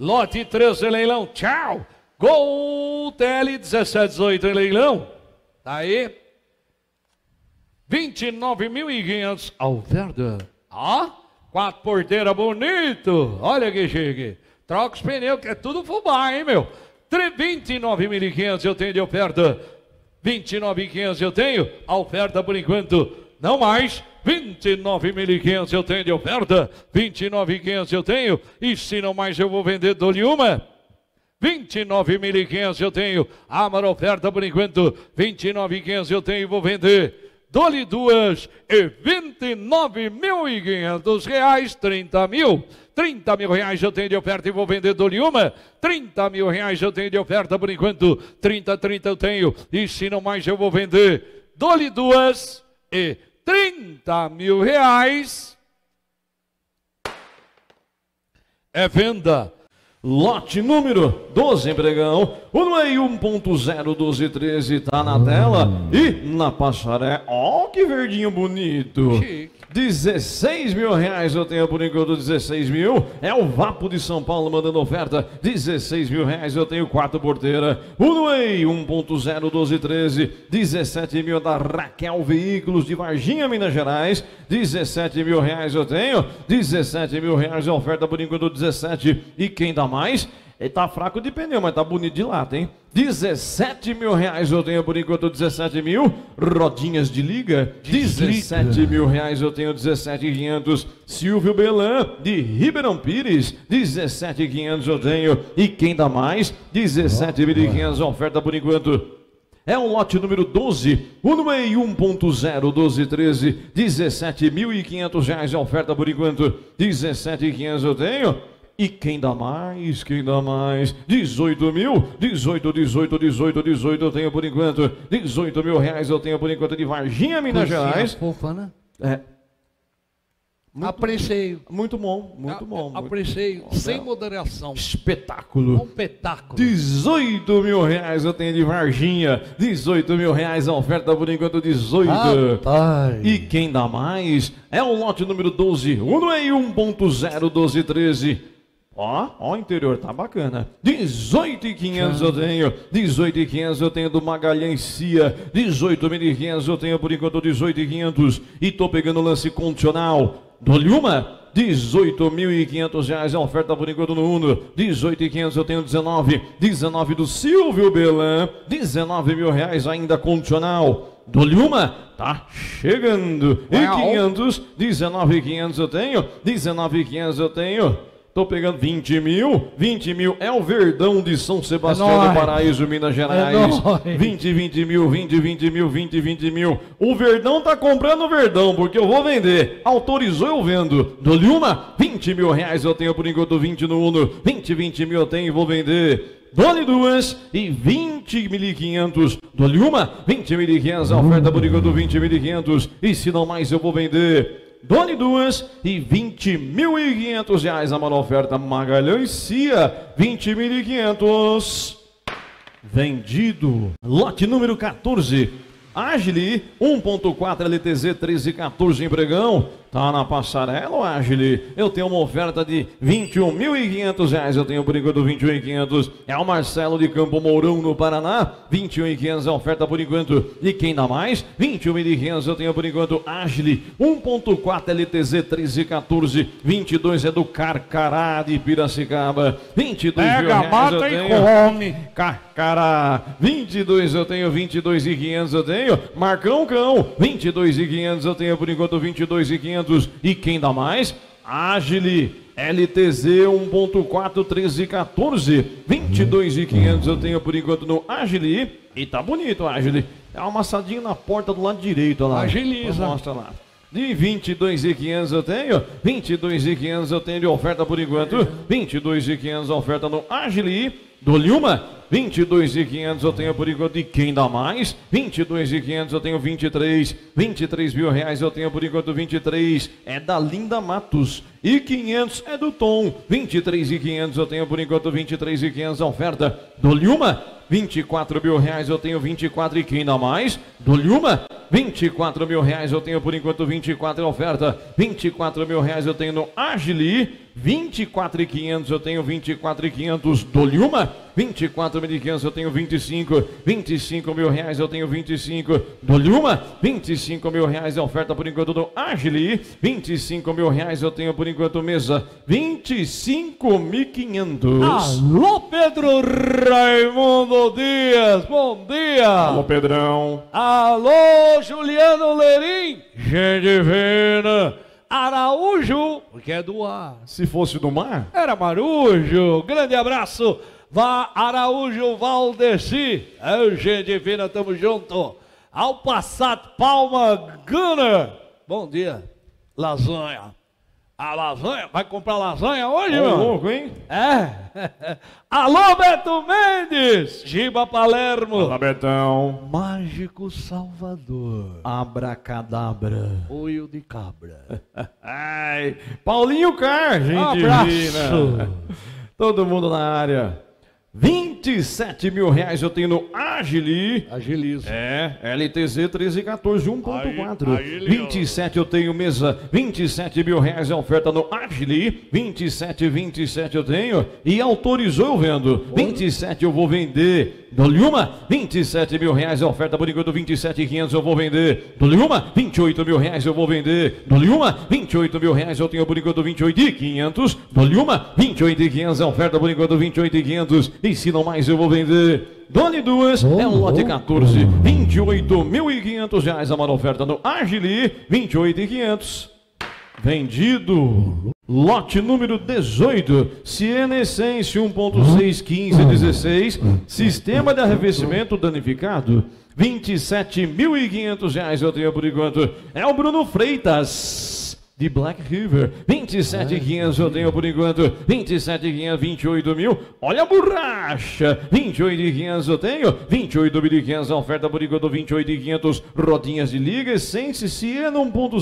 Lote 13 em leilão. Tchau. Gol TL 1718 em leilão. Tá aí. 29.500. Alverda. Ó. 4 porteiras bonito. Olha que chique. Troca os pneus que é tudo fubá, hein, meu. 29.500 eu tenho de oferta. 29.500 eu tenho. A oferta por enquanto não mais. 29.500 eu tenho de oferta. 29.500 eu tenho. E se não mais eu vou vender, dou-lhe uma. 29.500 eu tenho. A maior oferta por enquanto. 29.500 eu tenho e vou vender. Dou-lhe duas e 29.500 reais. 30 mil. 30 mil reais eu tenho de oferta e vou vender, dou-lhe uma. 30 mil reais eu tenho de oferta por enquanto. 30 eu tenho. E se não mais eu vou vender, dou-lhe duas e 30 mil reais. É venda. Lote número 12, empregão. O número 1.01213 tá na tela e na passarela. Ó, que verdinho bonito. Chique. 16 mil reais eu tenho por enquanto, 16 mil. É o Vapo de São Paulo mandando oferta. 16 mil reais eu tenho 4 porteira. O Nuei 1.01213. 17 mil da Raquel Veículos de Varginha, Minas Gerais. 17 mil reais eu tenho. 17 mil reais é oferta por enquanto, 17. E quem dá mais? Ele tá fraco de pneu, mas tá bonito de lata, hein? 17 mil reais eu tenho por enquanto, 17 mil. Rodinhas de liga. 17 mil reais eu tenho, 17.500. Silvio Belan, de Ribeirão Pires. 17.500 eu tenho. E quem dá mais? 17.500 oferta por enquanto. É o lote número 12, o número 1.01213, 17.500 reais a oferta por enquanto, 17.500 eu tenho. E quem dá mais? Quem dá mais? 18 mil, 18 eu tenho por enquanto, 18 mil reais eu tenho por enquanto de Varginha, Minas Gerais. Fofa, né? É. Aprecio. Muito bom, muito bom. Aprecio, sem moderação. Espetáculo. Um espetáculo. 18 mil reais eu tenho de Varginha. 18 mil reais a oferta por enquanto, 18. Rapaz. E quem dá mais é o lote número 12. O número 1.01213. Ó, o interior tá bacana. 18.500 eu tenho. 18.500 eu tenho do Magalhães Cia. 18.500 eu tenho por enquanto, 18.500. E tô pegando o lance condicional. Dou-lhe uma. 18.500 reais a oferta por enquanto no Uno. 18.500 eu tenho, 19. 19 do Silvio Belan. 19 mil reais ainda condicional. Dou-lhe uma. Tá chegando. E 500. 19.500 eu tenho. 19.500 eu tenho. Tô pegando 20 mil. 20 mil é o Verdão de São Sebastião do Paraíso, Minas Gerais. 20 mil, 20 mil. O Verdão tá comprando o Verdão, porque eu vou vender. Autorizou, eu vendo. Dou-lhe uma. 20 mil reais eu tenho por enquanto, 20 no Uno. 20 mil eu tenho e vou vender. Dou-lhe duas e 20.500. Dou-lhe uma. 20.500 a oferta por enquanto, 20.500. E se não mais eu vou vender. Dou-lhe duas e 20.500 reais a maior oferta. Magalhães Cia, 20.500. Vendido. Lote número 14. Agile 1.4 LTZ 1314 empregão. Tá na passarela, Agile. Eu tenho uma oferta de 21.500 reais. Eu tenho por enquanto 21.500. É o Marcelo de Campo Mourão, no Paraná. 21.500 é a oferta por enquanto. E quem dá mais? 21.500 eu tenho por enquanto. Agile 1.4 LTZ 1314. 22 é do Carcará de Piracicaba. 22 mil reais eu tenho. Carcará. 22 eu tenho, 22.500 eu tenho. Marcão Cão. 22.500 eu tenho por enquanto, 22.500. E quem dá mais? Agile LTZ 1.4 1314. 22.500 eu tenho por enquanto no Agile. E tá bonito o Agile. É um amassadinho na porta do lado direito lá. Agiliza. Mostra lá. De 22.500 eu tenho. 22.500 eu tenho de oferta por enquanto. 22.500 oferta no Agile. Dou-lhe uma. 22.500 eu tenho por enquanto. E quem dá mais? 22.500 eu tenho, 23. 23 mil reais eu tenho por enquanto, 23. É da Linda Matos. E 500 é do Tom. 23.500 eu tenho por enquanto, 23.500 a oferta. Dou-lhe uma. 24 mil reais eu tenho, 24. E quem dá mais? Dou-lhe uma. 24 mil reais eu tenho por enquanto, 24 é oferta. 24 mil reais eu tenho no Agili. 24.500 eu tenho, 24.500, dou-lhe uma. 24.500 eu tenho 25. 25 mil reais eu tenho 25, dou-lhe uma. 25 mil reais é oferta por enquanto do Agili. 25 mil reais eu tenho por enquanto mesa. 25.500. Alô, Pedro Raimundo Dias, bom dia. Alô, Pedrão. Alô, Juliano Lerim, gente fina. Araújo, porque é do ar. Se fosse do mar? Era Marujo. Grande abraço. Vá, Araújo Valdeci. Gente fina, tamo junto. Ao Passat Palma Gunner. Bom dia. Lasanha. A lasanha? Vai comprar lasanha hoje, meu? Louco, hein? É. Alô, Beto Mendes. Giba Palermo. Olá, Betão. Mágico Salvador. Abracadabra. Olho de cabra. Ai, Paulinho Car, gente Abraço. fina. Todo mundo na área. 27 mil reais eu tenho no Agili. Agiliza. É, LTZ 1314 1.4. Agiliza. 27 eu tenho mesa. 27 mil reais é oferta no Agili. 27 eu tenho. E autorizou eu vendo. 27 eu vou vender. Dou-lhe uma. 27 mil reais é oferta por enquanto. 27.500 eu vou vender. Dou-lhe uma. 28 mil reais eu vou vender. Dou-lhe uma. 28 mil reais eu tenho por enquanto. 28.500. Dou-lhe uma. 28.500 é oferta por enquanto. 28.500. E se não mais eu vou vender. Dole duas, é um lote 14, 28.500 reais a maior oferta no Agili, 28.500. Vendido. Lote número 18, Siena Essence 1.61516, sistema de arrefecimento danificado, 27.500 reais eu tenho por enquanto. É o Bruno Freitas. De Black River, 27.500 eu tenho por enquanto, 27.500, 28 mil, olha a borracha, 28.500 eu tenho, 28.500 a oferta por enquanto, 28.500, rodinhas de liga, Essence, Siena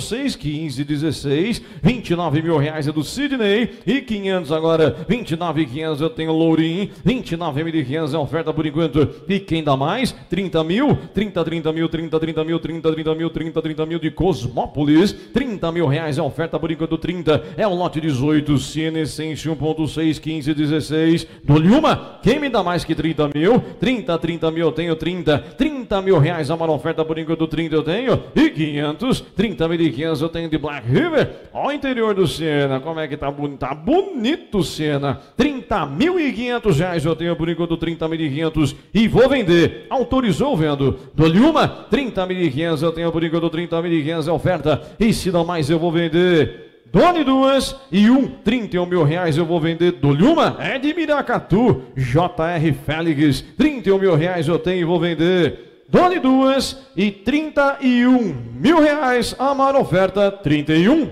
1.61516, 29 mil reais é do Sidney, e 500 agora, 29.500 eu tenho Lourim, 29.500 é a oferta por enquanto, e quem dá mais? 30 mil, 30 mil, 30 mil, 30 mil de Cosmópolis, 30 mil reais é oferta por enquanto, 30, é o lote 18, Siena Essence 1.61516, dou-lhe uma, quem me dá mais que 30 mil? 30 mil eu tenho, 30 mil reais a maior oferta por enquanto, 30 eu tenho, e 500, 30.500 eu tenho de Black River, ó o interior do Siena, como é que tá bonito, o Siena, 30.500 reais eu tenho por enquanto, 30.500 e vou vender, autorizou vendo, dou-lhe uma, 30.500 eu tenho por enquanto, 30.500 é oferta, e se não mais eu vou vender. Dole duas e 31 mil reais eu vou vender. Dole uma, é de Miracatu, JR Félix, 31 mil reais eu tenho e vou vender. Dole duas e 31 mil reais, a maior oferta, 31.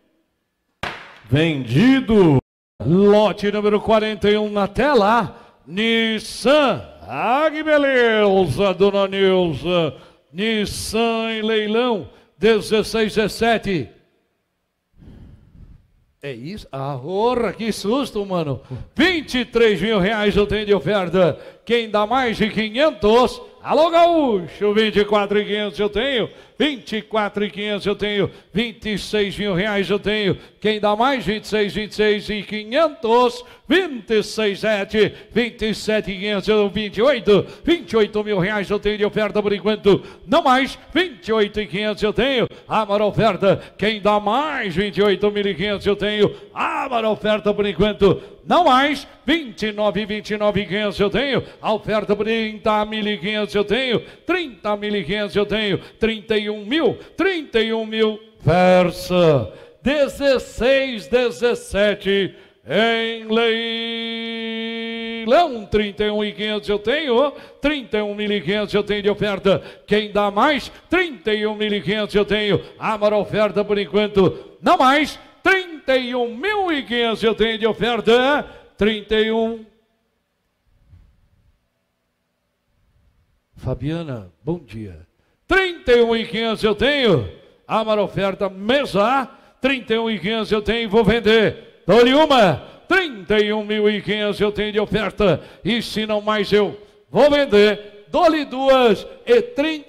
Vendido. Lote número 41 na tela, Nissan, que beleza, dona Nilza, Nissan em leilão, 1617. É isso? Ah, porra, que susto, mano. 23 mil reais eu tenho de oferta. Quem dá mais de 500? Alô, Gaúcho, 24.500 eu tenho. 24.500 eu tenho. 26 mil reais eu tenho. Quem dá mais? 26 e 500. 26.7, 27.500 eu 28 mil reais eu tenho de oferta por enquanto. Não mais. 28.500 eu tenho. A maior oferta. Quem dá mais? 28.500 eu tenho. A maior oferta por enquanto. Não mais. 29.500 eu tenho. A oferta por 30.500 eu tenho. 30.500 eu tenho. 31 mil. Versa. 1617 em leilão. 31.500 eu tenho. 31.500 eu tenho de oferta. Quem dá mais? 31.500 eu tenho. A maior oferta por enquanto. Não mais. 31.500 eu tenho de oferta. 31. Fabiana, bom dia. 31.500 eu tenho. A maior oferta, mesa. 31.500 eu tenho, vou vender. Dou-lhe uma. 31.500 eu tenho de oferta. E se não mais eu vou vender. dole duas e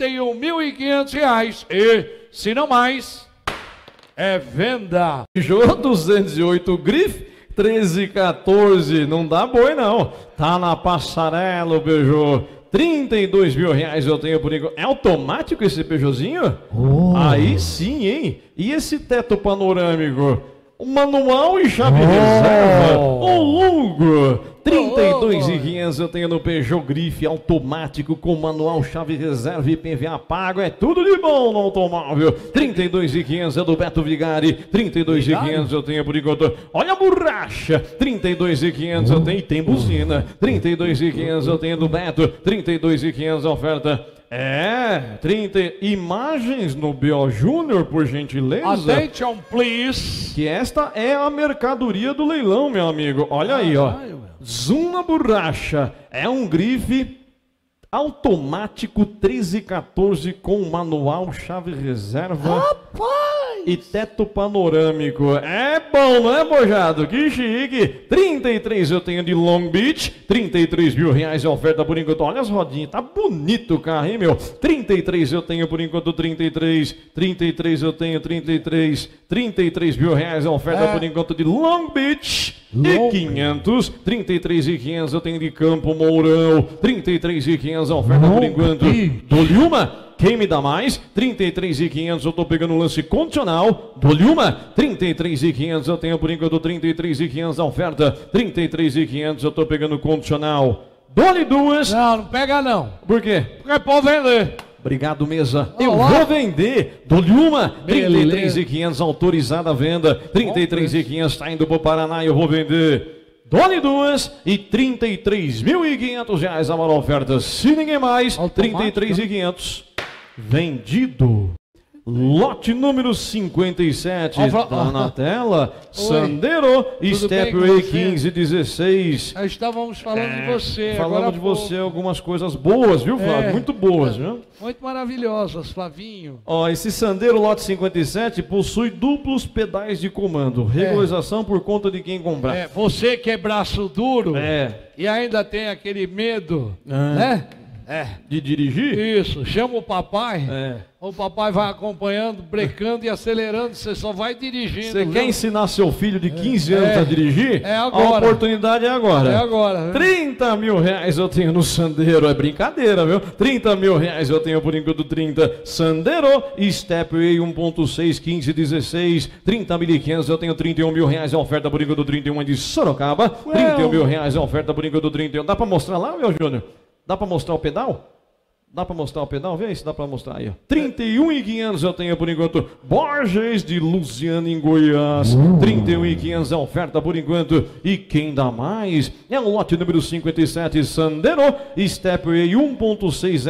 R$31.500. E, se não mais, é venda. Peugeot 208 Grife 1314, não dá boi não, tá na passarela o Peugeot. R$32.000 eu tenho por enquanto. É automático esse Peugeotzinho? Aí sim, hein? E esse teto panorâmico? O manual e chave reserva? O longo? R$32.500 eu tenho no Peugeot Grife automático com manual, chave reserva e PVA pago. É tudo de bom no automóvel. R$32.500 é do Beto Vigari. R$32.500 eu tenho por enquanto. Olha a borracha. R$32.500 eu tenho. E tem buzina. R$32.500 eu tenho do Beto. R$32.500 a oferta. 30 imagens no BO Júnior, por gentileza. Attention, please. Que esta é a mercadoria do leilão, meu amigo. Olha aí, ó. Zoom na borracha. É um Grife automático 1314 com manual, chave reserva. E teto panorâmico. É bom, não é, Bojado? Que chique. 33 eu tenho de Long Beach. R$33.000 a oferta por enquanto. Olha as rodinhas. Tá bonito o carro, hein, meu? 33 eu tenho por enquanto. 33 eu tenho. 33.000 a oferta por enquanto de Long Beach. E 500. 33.500 eu tenho de Campo Mourão. 33.500 a oferta por enquanto. Dou-lhe uma. Quem me dá mais? 33.500 eu tô pegando um lance condicional. Dou-lhe uma. 33.500 eu tenho por enquanto. 33.500 a oferta. 33.500 eu tô pegando condicional. Dou-lhe duas. Não pega não. Por quê? Porque pode vender. Obrigado, mesa. Eu vou vender. Dou-lhe uma. 33.500 autorizada a venda. 33.500 tá indo pro Paraná e eu vou vender. Dole duas e R$33.500 a maior oferta. Se ninguém mais, 33.500. Vendido. Lote número 57, está na tela. Sandero, Stepway 1516. Estávamos falando de você. Falamos de você algumas coisas boas, viu, Flávio? Muito boas, viu? Muito maravilhosas, Flavinho. Ó, esse Sandero lote 57 possui duplos pedais de comando. Regularização por conta de quem comprar. Você que é braço duro e ainda tem aquele medo, né? De dirigir? Isso, chama o papai. O papai vai acompanhando, brecando e acelerando. Você só vai dirigindo. Você quer ensinar seu filho de 15 anos a dirigir? É agora. A oportunidade é agora. É agora. R$30.000 eu tenho no Sandero. É brincadeira, viu? R$30.000 eu tenho por enquanto 30. Sandero, Stepway 1.6, 1516. R$30.500 eu tenho. R$31.000 a oferta por enquanto 31 é de Sorocaba. R$31.000 a oferta por enquanto 31. Dá pra mostrar lá, meu Júnior? Dá pra mostrar o pedal? Dá pra mostrar o pedal? Vê se dá pra mostrar aí, ó. 31.500 eu tenho por enquanto. Borges de Luciano em Goiás. 31.500 a oferta por enquanto. E quem dá mais? É o lote número 57, Sandero, Stepway 1.6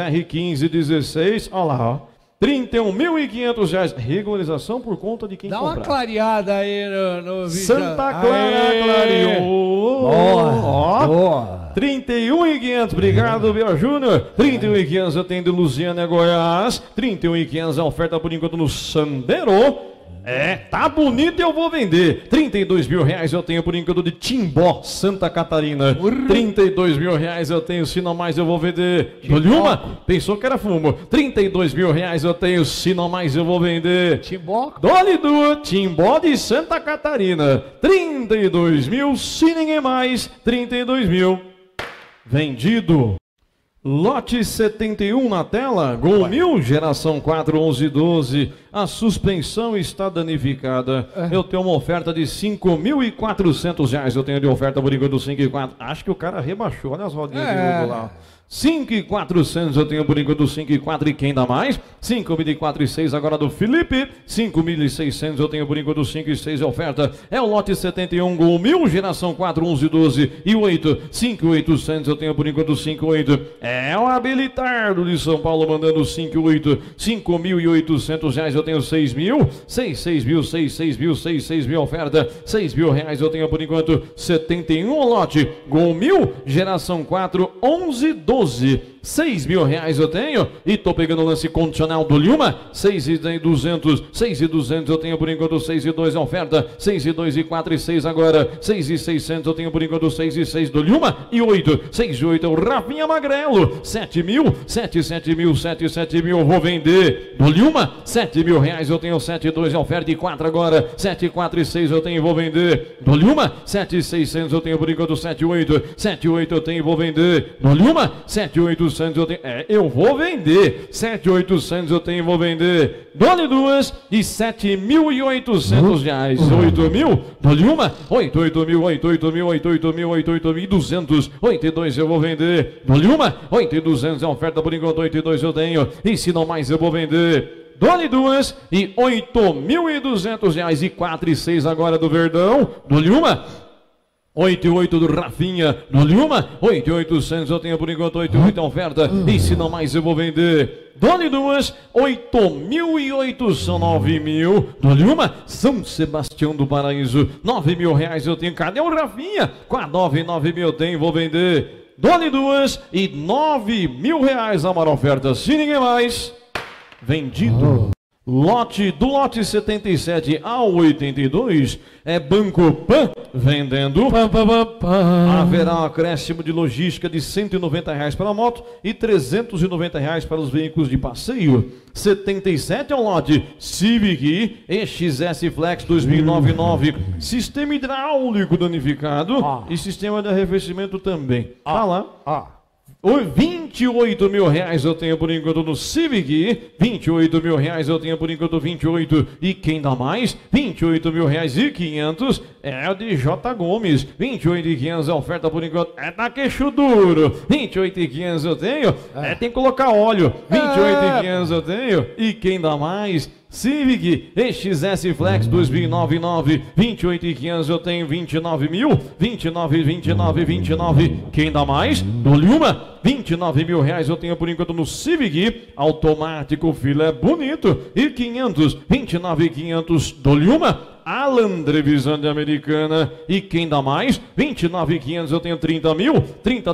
R1516. Olha lá, ó. R$31.500. Regularização por conta de quem comprar. Dá uma clareada aí no vídeo. Santa Clara clareou. Ó. 31.500, obrigado, Bel Júnior. 31.500 eu tenho de Luciana Goiás. 31.500 a oferta por enquanto no Sandero. Tá bonito e eu vou vender. R$32.000 eu tenho por enquanto de Timbó, Santa Catarina. R$32.000 eu tenho, se não mais eu vou vender. Dou-lhe uma? Pensou que era fumo. R$32.000 eu tenho, se não mais eu vou vender. Timbó? Dole duas, Timbó de Santa Catarina. 32.000, se ninguém mais. 32.000. Vendido. Lote 71 na tela, Gol 1000, geração 41112. A suspensão está danificada. Eu tenho uma oferta de R$5.400. Eu tenho de oferta por enquanto 5.400. Acho que o cara rebaixou. Olha as rodinhas de novo lá. 5.400 eu tenho por enquanto 5.400 e quem dá mais? 5.406 agora do Felipe. 5.600 eu tenho por enquanto 5.600 oferta. É o lote 71 Gol 1000, geração 41112 e 8. 5.800 eu tenho por enquanto 5.8. É o Habilitardo de São Paulo mandando 5.8. 5.800 eu tenho tenho 6 mil, 6 mil oferta, 6 mil reais eu tenho por enquanto 71 lote, Gol 1000, geração 4, 11, 12. 6 mil reais eu tenho e tô pegando o lance condicional do Lilma, 6,200, 6,200 eu tenho por enquanto 6,2 é oferta, 6,2 e 4 e 6 agora, 6,600 eu tenho por enquanto 6,6 do Lilma e 8, 6,8 é o Rafinha Magrelo, 7 mil, 7 mil, vou vender do Lilma, 7 mil reais eu tenho 7,2 é oferta e 4 agora, 7, 4 e 6 eu tenho e vou vender do Lilma, 7,600 eu tenho por enquanto 7,8 eu tenho e vou vender do Lilma, 7,800 eu tenho, eu vou vender, 7,800 eu tenho e vou vender, dole duas e 7.800 reais, 8 mil, dole uma, 8 mil, 8.200, 8,2 eu vou vender, dole uma, 8,200 é oferta por enquanto, 8,2 eu tenho, e se não mais eu vou vender, dole duas e 8.200 reais e 4 e 6 agora do Verdão, dole uma, 8,8 do Rafinha, no Lilma, 8.800 eu tenho por enquanto, 8,8 é oferta, e se não mais eu vou vender, dole duas, 8.800, são 9 mil, do Lilma, São Sebastião do Paraíso, 9 mil reais eu tenho, cadê o Rafinha? Com a 9 mil eu tenho, vou vender, dole duas e 9 mil reais a maior oferta, se ninguém mais, vendido. Lote 77 ao 82 é Banco Pan vendendo. Haverá um acréscimo de logística de R$190 para a moto e R$390 para os veículos de passeio. 77 é o lote Civic EXS Flex 2009, sistema hidráulico danificado e sistema de arrefecimento também. Tá lá. 28 mil reais eu tenho por enquanto no Civic, 28 mil reais eu tenho por enquanto 28, e quem dá mais? 28 mil reais e 500 é o de J. Gomes, 28 e 500 é oferta por enquanto, é da queixo duro, 28 e 500 eu tenho, tem que colocar óleo, 28 e 500 eu tenho, e quem dá mais? Civic EXS Flex 2009, 28 e 500 eu tenho 29 mil, 29, quem dá mais? Do Lilma, 29 mil reais eu tenho por enquanto no Civic, automático, filé bonito, e 500, 29 e 500 do Lilma, Alan Trevisan de Americana, e quem dá mais? 29.500 eu tenho 30 mil, 30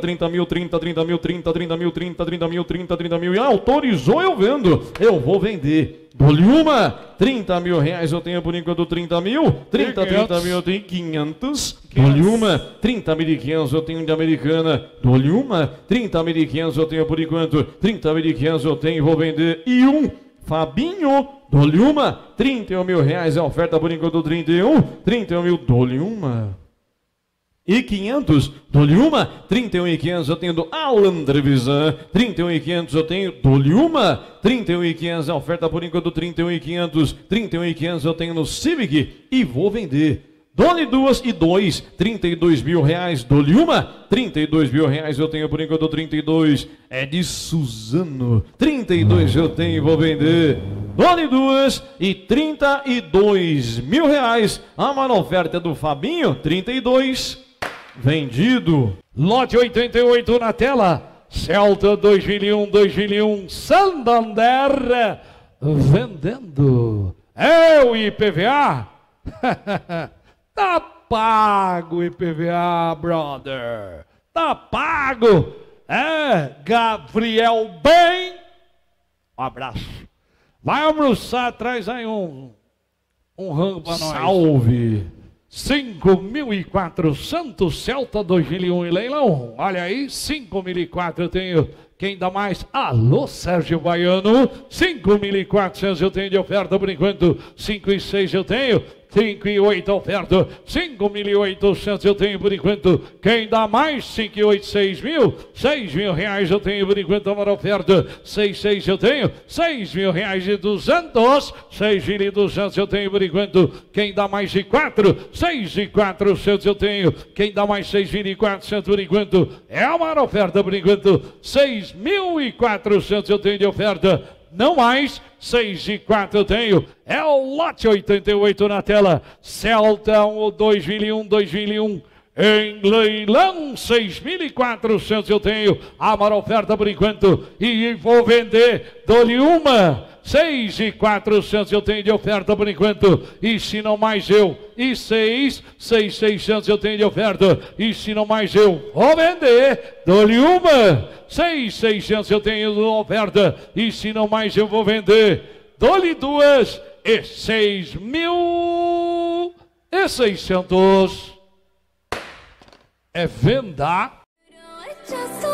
mil, e autorizou eu vendo, eu vou vender. Dole uma, 30 mil reais eu tenho por enquanto 30 mil, 30 mil eu tenho 500, dole uma, 30.500 eu tenho de Americana, dole uma, 30.500 eu tenho por enquanto, 30.500 eu tenho e vou vender, e Fabinho, dole uma, 31 mil reais é a oferta por enquanto 31 mil, dole uma. E 500, dole uma, 31.500 eu tenho do Alan Trevisan, 31.500 eu tenho, dole uma, 31.500 é a oferta por enquanto 31.500 eu tenho no Civic e vou vender. Dole duas e 2, 32 mil reais, dole uma, 32 mil reais eu tenho por enquanto 32, é de Suzano, 32 eu tenho e vou vender. Dole duas e 32 mil reais, a maior oferta é do Fabinho, 32, vendido. Lote 88 na tela, Celta 2001, Santander, vendendo. É o IPVA? Tá pago o IPVA, brother. Tá pago. Gabriel Bem. Um abraço. Vai almoçar, traz aí um rango pra nós. Salve. 5.400 Celta 2001 em leilão. Olha aí, 5.400 eu tenho. Quem dá mais? Alô, Sérgio Baiano. 5.400 eu tenho de oferta por enquanto. 5 e 6 eu tenho. 5 e 8 oferta, 5.800 eu tenho por enquanto. Quem dá mais? 5 e 8, 6 mil reais eu tenho por enquanto. A maior oferta, 6 eu tenho, 6 mil reais e 200, 6.200 eu tenho por enquanto. Quem dá mais de 4? 6.400 eu tenho. Quem dá mais 6.400 por enquanto? É a maior oferta por enquanto. 6.400 eu tenho de oferta. Não mais, 6 e 4 eu tenho, é o lote 88 na tela, Celta 2001, Em leilão, 6.400 eu tenho. A maior oferta por enquanto. E vou vender, dou-lhe uma. 6.400 eu tenho de oferta por enquanto. E se não mais eu. E 6.600 eu tenho de oferta. E se não mais eu. Vou vender, dou-lhe uma. 6.600 eu tenho de oferta. E se não mais eu vou vender. Dou-lhe duas. E 6.600. É venda.